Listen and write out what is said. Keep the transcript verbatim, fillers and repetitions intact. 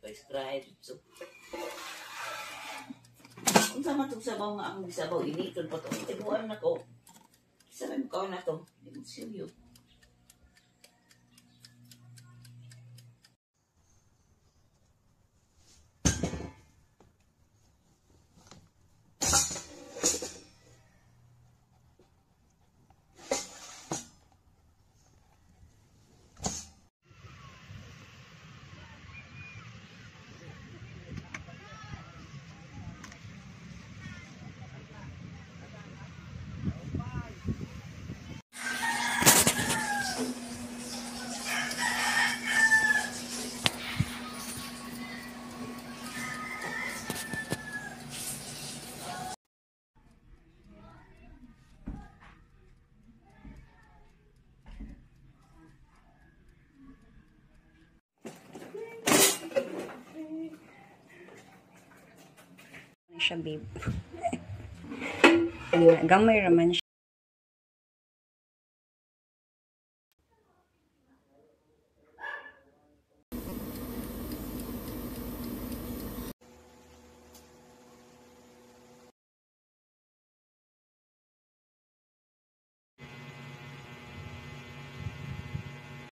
pa-fried. So, kung sama itong sabaw nga ang sabaw, initon pa ito. Itibuan na ko. Sabi mo ka na ito. Hindi mo siyo. Siya, babe. Gamay raman